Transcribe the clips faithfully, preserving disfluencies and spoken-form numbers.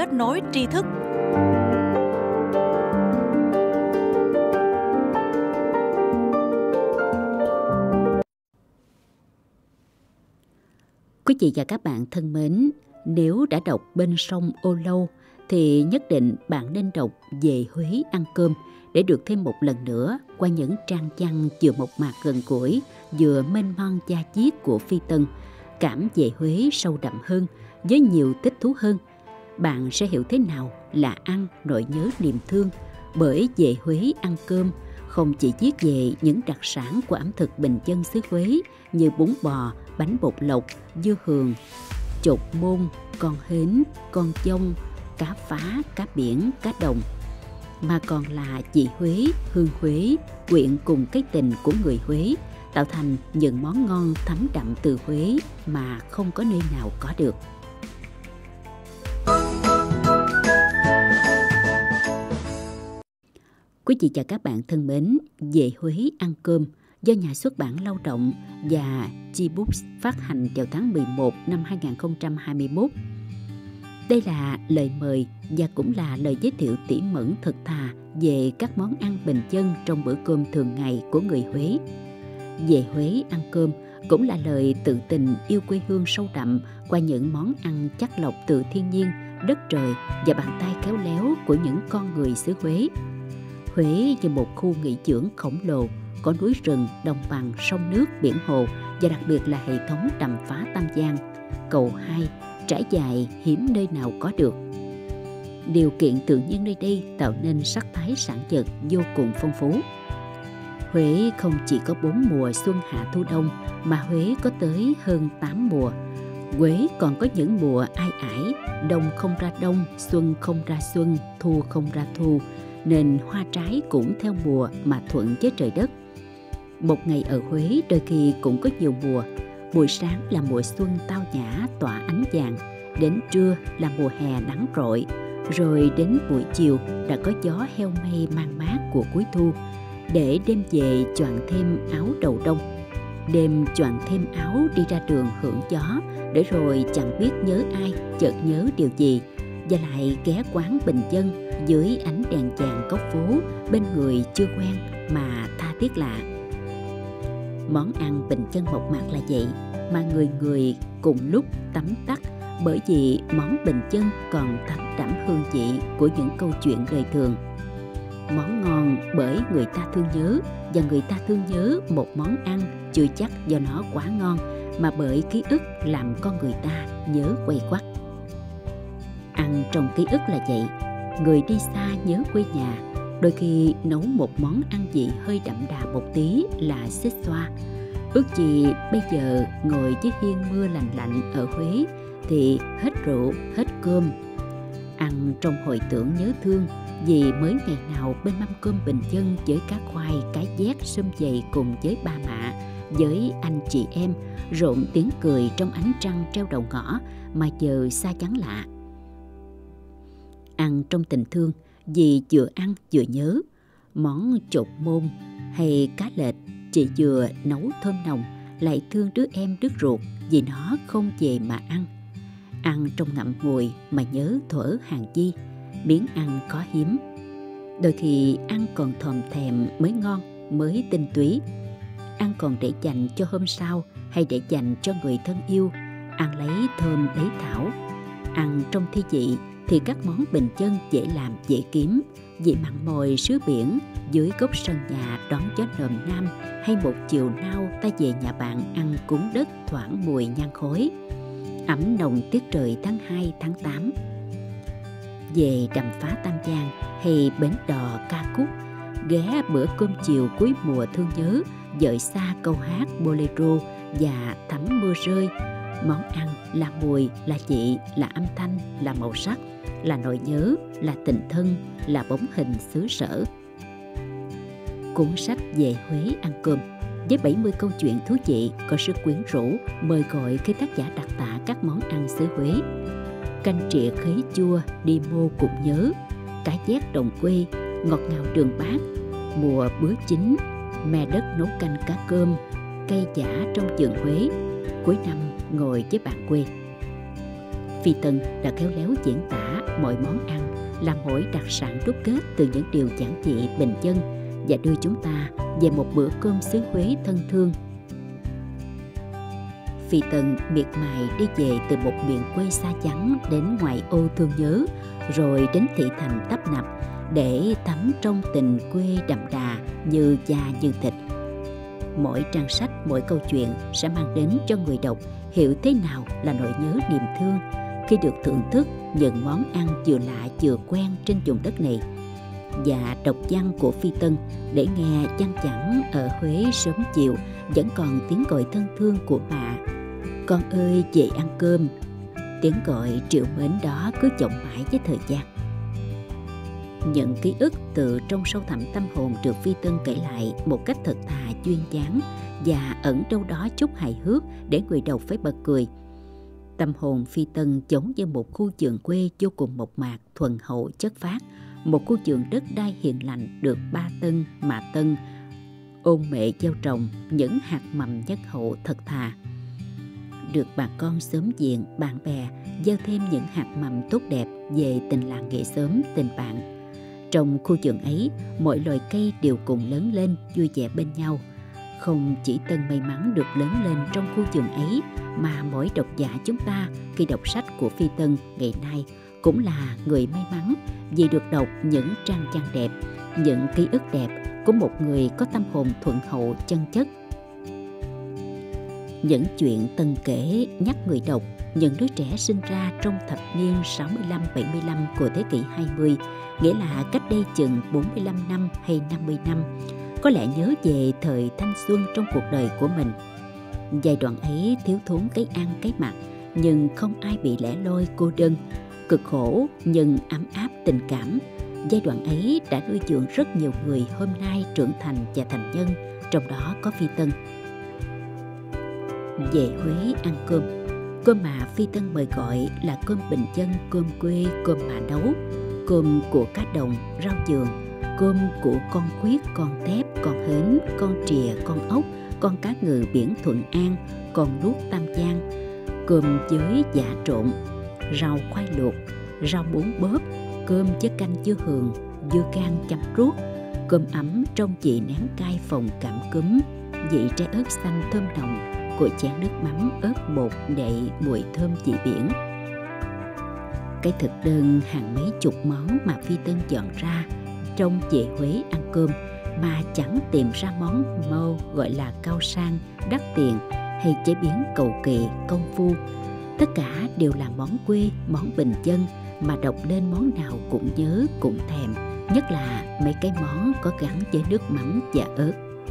kết nối tri thức. Quý vị và các bạn thân mến, nếu đã đọc Bên sông Âu Lâu thì nhất định bạn nên đọc Về Huế ăn cơm để được thêm một lần nữa qua những trang văn vừa mộc mạc gần gũi, vừa mênh mang da diết của Phi Tân. Cảm về Huế sâu đậm hơn, với nhiều thích thú hơn. Bạn sẽ hiểu thế nào là ăn nỗi nhớ niềm thương, bởi Về Huế ăn cơm không chỉ viết về những đặc sản của ẩm thực bình dân xứ Huế như bún bò, bánh bột lọc, dưa hường, chột môn, con hến, con dông, cá phá, cá biển, cá đồng, mà còn là vị Huế, hương Huế, quyện cùng cái tình của người Huế, tạo thành những món ngon thấm đậm từ Huế mà không có nơi nào có được. Quý vị và các bạn thân mến, Về Huế ăn cơm do nhà xuất bản Lao động và G-Books phát hành vào tháng mười một năm hai nghìn không trăm hai mươi mốt. Đây là lời mời và cũng là lời giới thiệu tỉ mẩn thật thà về các món ăn bình dân trong bữa cơm thường ngày của người Huế. Về Huế ăn cơm cũng là lời tự tình yêu quê hương sâu đậm qua những món ăn chắc lọc từ thiên nhiên, đất trời và bàn tay khéo léo của những con người xứ Huế. Huế như một khu nghỉ dưỡng khổng lồ, có núi rừng, đồng bằng, sông nước, biển hồ và đặc biệt là hệ thống đầm phá Tam Giang, cầu hai, trải dài hiếm nơi nào có được. Điều kiện tự nhiên nơi đây tạo nên sắc thái sản vật vô cùng phong phú. Huế không chỉ có bốn mùa xuân hạ thu đông, mà Huế có tới hơn tám mùa. Huế còn có những mùa ai ải, đông không ra đông, xuân không ra xuân, thu không ra thu, nên hoa trái cũng theo mùa mà thuận với trời đất. Một ngày ở Huế đôi khi cũng có nhiều mùa. Buổi sáng là mùa xuân tao nhã tỏa ánh vàng, đến trưa là mùa hè nắng rọi, rồi đến buổi chiều đã có gió heo mây mang mát của cuối thu, để đêm về choàng thêm áo đầu đông. Đêm choàng thêm áo đi ra đường hưởng gió, để rồi chẳng biết nhớ ai, chợt nhớ điều gì, và lại ghé quán bình dân dưới ánh đèn vàng góc phố bên người chưa quen mà tha thiết lạ. Món ăn bình dân mộc mạc là vậy, mà người người cùng lúc tấm tắc, bởi vì món bình dân còn thấm đẫm hương vị của những câu chuyện đời thường. Món ngon bởi người ta thương nhớ, và người ta thương nhớ một món ăn chưa chắc do nó quá ngon, mà bởi ký ức làm con người ta nhớ quay quắt. Ăn trong ký ức là vậy, người đi xa nhớ quê nhà, đôi khi nấu một món ăn vị hơi đậm đà một tí là xích xoa. Ước gì bây giờ ngồi dưới hiên mưa lành lạnh ở Huế thì hết rượu, hết cơm. Ăn trong hồi tưởng nhớ thương, vì mới ngày nào bên mâm cơm bình dân với cá khoai, cá vét, sum vầy cùng với ba mạ, với anh chị em, rộn tiếng cười trong ánh trăng treo đầu ngõ, mà giờ xa chắn lạ. Ăn trong tình thương, vì vừa ăn vừa nhớ. Món chột môn hay cá lệch chị vừa nấu thơm nồng, lại thương đứa em đứt ruột vì nó không về mà ăn. Ăn trong ngậm ngùi mà nhớ thuở hàng di, miếng ăn có hiếm. Đôi khi ăn còn thòm thèm mới ngon, mới tinh túy. Ăn còn để dành cho hôm sau, hay để dành cho người thân yêu. Ăn lấy thơm lấy thảo. Ăn trong thi vị thì các món bình dân dễ làm dễ kiếm, vị mặn mòi xứ biển dưới gốc sân nhà đón gió nồm nam, hay một chiều nao ta về nhà bạn ăn cúng đất thoảng mùi nhang khói, ẩm nồng tiết trời tháng hai tháng tám. Về đầm phá Tam Giang hay bến đò ca cúc, ghé bữa cơm chiều cuối mùa thương nhớ, dời xa câu hát bolero và thấm mưa rơi. Món ăn là mùi, là vị, là âm thanh, là màu sắc, là nỗi nhớ, là tình thân, là bóng hình xứ sở. Cuốn sách Về Huế ăn cơm với bảy mươi câu chuyện thú vị có sức quyến rũ, mời gọi khi tác giả đặc tả các món ăn xứ Huế. Canh trịa khế chua, đi mô cũng nhớ, cá vét đồng quê, ngọt ngào đường bát, mùa bứa chín, me đất nấu canh cá cơm, cây giả trong vườn Huế, cuối năm ngồi với bạn quê. Phi Tân đã khéo léo diễn tả mọi món ăn là mỗi đặc sản đúc kết từ những điều giản dị bình dân và đưa chúng ta về một bữa cơm xứ Huế thân thương. Phi Tân miệt mài đi về từ một miền quê xa vắng đến ngoại ô thương nhớ, rồi đến thị thành tấp nập để thấm trong tình quê đậm đà như da như thịt. Mỗi trang sách, mỗi câu chuyện sẽ mang đến cho người đọc hiểu thế nào là nỗi nhớ niềm thương khi được thưởng thức những món ăn vừa lạ vừa quen trên vùng đất này. Và đọc văn của Phi Tân để nghe văng vẳng ở Huế sớm chiều vẫn còn tiếng gọi thân thương của mạ: "Con ơi về ăn cơm." Tiếng gọi trìu mến đó cứ vọng mãi với thời gian. Những ký ức từ trong sâu thẳm tâm hồn được Phi Tân kể lại một cách thật thà duyên dáng và ẩn đâu đó chút hài hước để người đọc phải bật cười. Tâm hồn Phi Tân giống như một khu vườn quê vô cùng mộc mạc, thuần hậu, chất phác, một khu vườn đất đai hiền lành được ba tân mà tân ôn mệ gieo trồng những hạt mầm nhân hậu thật thà. Được bà con xóm giềng, bạn bè gieo thêm những hạt mầm tốt đẹp về tình làng nghệ xóm, tình bạn. Trong khu vườn ấy, mọi loài cây đều cùng lớn lên vui vẻ bên nhau. Không chỉ Tân may mắn được lớn lên trong khu vườn ấy, mà mỗi độc giả chúng ta khi đọc sách của Phi Tân ngày nay cũng là người may mắn vì được đọc những trang văn đẹp, những ký ức đẹp của một người có tâm hồn thuần hậu chân chất. Những chuyện Tân kể nhắc người đọc những đứa trẻ sinh ra trong thập niên sáu mươi lăm bảy mươi lăm của thế kỷ hai mươi, nghĩa là cách đây chừng bốn mươi lăm năm hay năm mươi năm, có lẽ nhớ về thời thanh xuân trong cuộc đời của mình. Giai đoạn ấy thiếu thốn cái ăn cái mặc, nhưng không ai bị lẻ loi cô đơn, cực khổ nhưng ấm áp tình cảm. Giai đoạn ấy đã nuôi dưỡng rất nhiều người hôm nay trưởng thành và thành nhân, trong đó có Phi Tân. Về Huế ăn cơm, cơm mà Phi Tân mời gọi là cơm bình dân, cơm quê, cơm mà nấu, cơm của cá đồng, rau vườn, cơm của con khuyết, con tép, con hến, con trìa, con ốc, con cá ngừ biển Thuận An, con đuốc Tam Giang, cơm với giả trộn, rau khoai luộc, rau muống bóp, cơm với canh dưa hường, dưa gan chấm ruốc, cơm ấm trong vị nén cay phồng cảm cúm, vị trái ớt xanh thơm nồng của chén nước mắm ớt bột đậy mùi thơm vị biển. Cái thực đơn hàng mấy chục món mà Phi Tân chọn ra trong về Huế ăn cơm mà chẳng tìm ra món mâu gọi là cao sang, đắt tiền hay chế biến cầu kỳ, công phu. Tất cả đều là món quê, món bình dân mà đọc lên món nào cũng nhớ, cũng thèm, nhất là mấy cái món có gắn với nước mắm và ớt.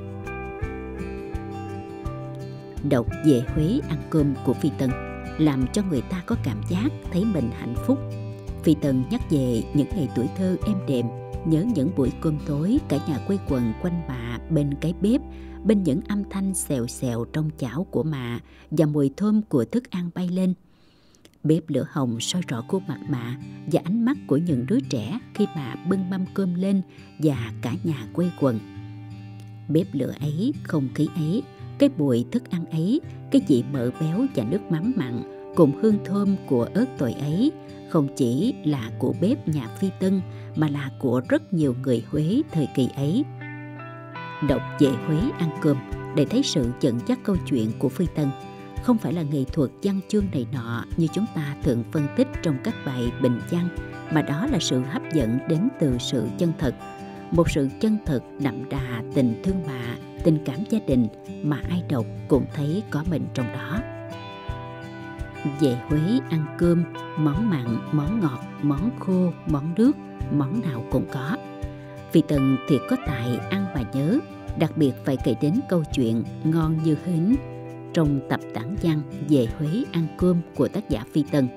Đọc về Huế ăn cơm của Phi Tân làm cho người ta có cảm giác thấy mình hạnh phúc. Phi Tân nhắc về những ngày tuổi thơ êm đềm, nhớ những buổi cơm tối cả nhà quây quần quanh mạ bên cái bếp, bên những âm thanh xèo xèo trong chảo của mạ và mùi thơm của thức ăn bay lên. Bếp lửa hồng soi rõ khuôn mặt mạ và ánh mắt của những đứa trẻ khi mạ bưng mâm cơm lên và cả nhà quây quần. Bếp lửa ấy, không khí ấy, cái mùi thức ăn ấy, cái vị mỡ béo và nước mắm mặn cùng hương thơm của ớt tỏi ấy không chỉ là của bếp nhà Phi Tân mà là của rất nhiều người Huế thời kỳ ấy. Đọc về Huế ăn cơm để thấy sự dẫn dắt câu chuyện của Phi Tân không phải là nghệ thuật văn chương này nọ như chúng ta thường phân tích trong các bài bình văn, mà đó là sự hấp dẫn đến từ sự chân thật, một sự chân thật đậm đà tình thương mạ, tình cảm gia đình mà ai đọc cũng thấy có mình trong đó. Về Huế ăn cơm, món mặn, món ngọt, món khô, món nước, món nào cũng có. Phi Tân thiệt có tài ăn mà nhớ, đặc biệt phải kể đến câu chuyện Ngon như hến trong tập tản văn Về Huế ăn cơm của tác giả Phi Tân.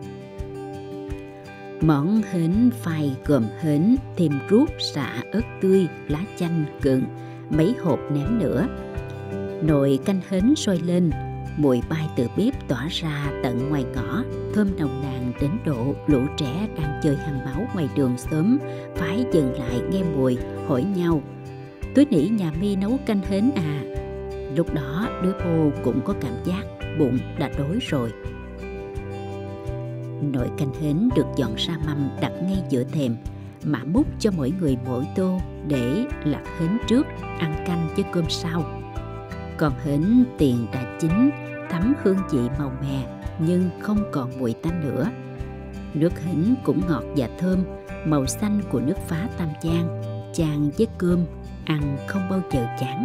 Món hến phai gồm hến, thêm ruốc, sả, ớt tươi, lá chanh, gừng, mấy hộp ném nữa. Nồi canh hến sôi lên, mùi bay từ bếp tỏa ra tận ngoài ngõ, thơm nồng nàn đến độ lũ trẻ đang chơi hăng máu ngoài đường xóm phải dừng lại nghe mùi, hỏi nhau: "Túi nỉ nhà mi nấu canh hến à?" Lúc đó đứa bô cũng có cảm giác bụng đã đói rồi. Nồi canh hến được dọn ra mâm đặt ngay giữa thềm, mã múc cho mỗi người mỗi tô để lặt hến trước, ăn canh với cơm sau. Còn hến tiền đã chín, thấm hương vị màu mè nhưng không còn mùi tanh nữa. Nước hến cũng ngọt và thơm, màu xanh của nước phá Tam Giang, chan với cơm, ăn không bao giờ chán.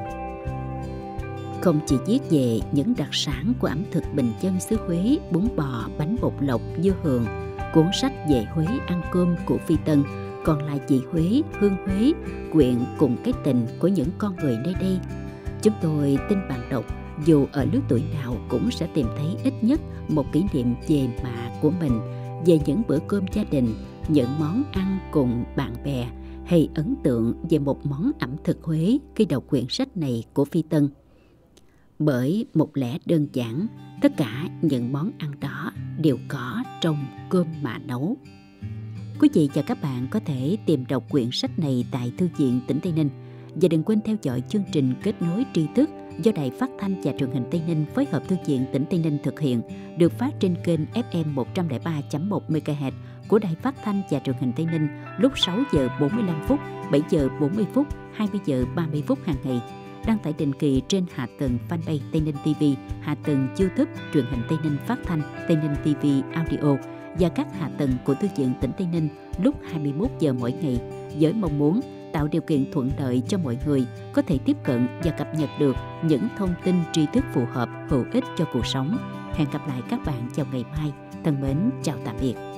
Không chỉ viết về những đặc sản của ẩm thực bình dân xứ Huế, bún bò, bánh bột lọc, dưa hường, cuốn sách Về Huế ăn cơm của Phi Tân còn là vị Huế, hương Huế, quyện cùng cái tình của những con người nơi đây. Chúng tôi tin bạn đọc dù ở lứa tuổi nào cũng sẽ tìm thấy ít nhất một kỷ niệm về mạ của mình, về những bữa cơm gia đình, những món ăn cùng bạn bè, hay ấn tượng về một món ẩm thực Huế khi đọc quyển sách này của Phi Tân. Bởi một lẽ đơn giản, tất cả những món ăn đó đều có trong cơm mạ nấu. Quý vị và các bạn có thể tìm đọc quyển sách này tại Thư viện tỉnh Tây Ninh. Và đừng quên theo dõi chương trình Kết nối tri thức do Đài Phát thanh và Truyền hình Tây Ninh phối hợp Thư viện tỉnh Tây Ninh thực hiện, được phát trên kênh ép em một không ba chấm một mê ga héc của Đài Phát thanh và Truyền hình Tây Ninh lúc sáu giờ bốn mươi lăm phút, bảy giờ bốn mươi phút, hai mươi giờ ba mươi phút hàng ngày. Đăng tải định kỳ trên hạ tầng fanpage Tây Ninh ti vi, hạ tầng YouTube Truyền hình Tây Ninh Phát thanh, Tây Ninh ti vi Audio và các hạ tầng của Thư viện tỉnh Tây Ninh lúc hai mươi mốt giờ mỗi ngày, với mong muốn tạo điều kiện thuận lợi cho mọi người có thể tiếp cận và cập nhật được những thông tin tri thức phù hợp, hữu ích cho cuộc sống. Hẹn gặp lại các bạn vào ngày mai. Thân mến, chào tạm biệt.